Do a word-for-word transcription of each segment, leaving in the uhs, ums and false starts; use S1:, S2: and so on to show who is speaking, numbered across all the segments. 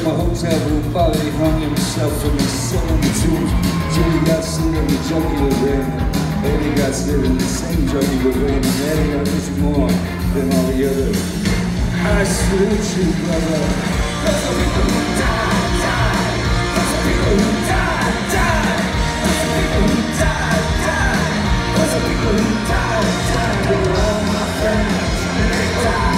S1: my hotel room, Bobby hung himself from his soul in the tombs. Jimmy got slid in the junkie of rain. Eddie got slid in the same junkie of rain. And Eddie, I miss you more than all the others. I salute you, brother. Cause the people who die, die. Cause the people who die, die. Cause the people who die, die. Cause the people who die, die. They're all my friends, and they die.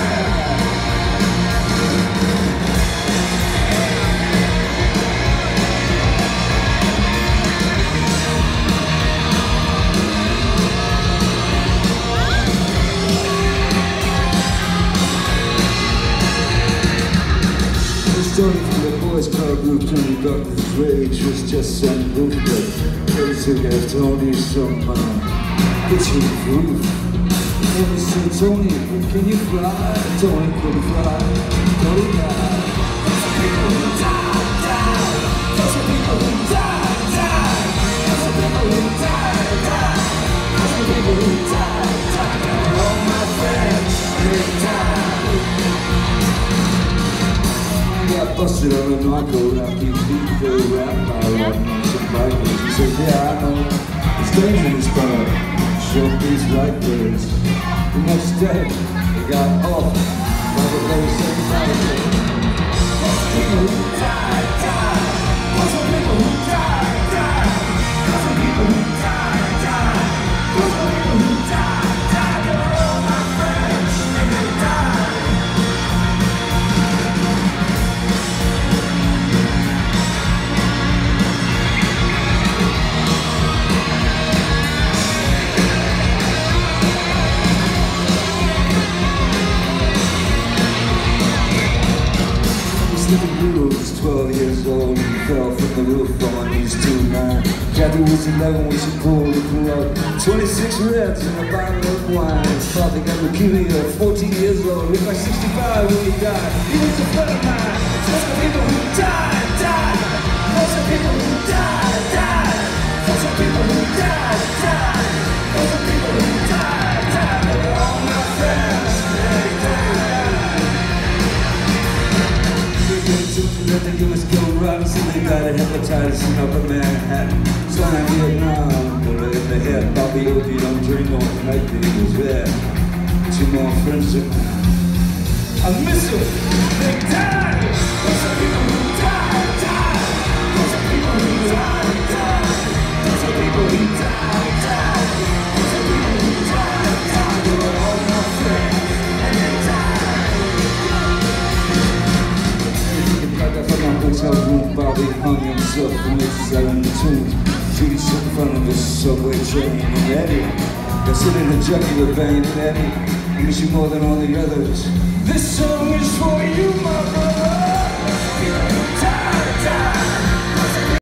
S1: Story from the boys' club group, Tony Doctor's rage was just some roof, but those who have Tony some uh, pitching proof. Never said, Tony, can you fly? Tony couldn't fly. Tony died. Those are people who die, die. Those are people who die, die. Those are people who die, die. Those are people who die, die. They're all my friends, they die. Got busted on a narco rap, he beat the rap I rap on some bikers. He said, yeah, I know, it's dangerous, but show these right birds. The next day, they got off by the very same bikers. Those are people who die, die. Those are people who die, die. Those are people who die, die. Those are people who die, die. They're all my friends, and they die. He was twelve years old and he fell from the roof on his two nine. Kathy was eleven when she pulled the plug. twenty-six reds and a bottle of wine. His father got leukemia, fourteen years old. Lived by sixty-five when he died. He was a friend of mine. Those are people who die, die. Those are people who die, die. Those are people who die, die. Those are people who die, die. They're all my friends. They die. Let the U S go Robinson, they died of hepatitis in Upper Manhattan. Flying Vietnam, bullet in the head. Bobby Opie, don't drink on the night that he was there. Two more friends of mine. I miss them, they died. Those are people who die, die. Those are people who die, die. Those are people who die, die. Those are people who die, die. They were all my friends, and they died. From my hotel room, Bobby hung himself from his seven tunes. Judy stood in front of the subway train, and Eddie got sitting in the junkie with Bane, and Eddie, I miss you more than all the others. This song is for you.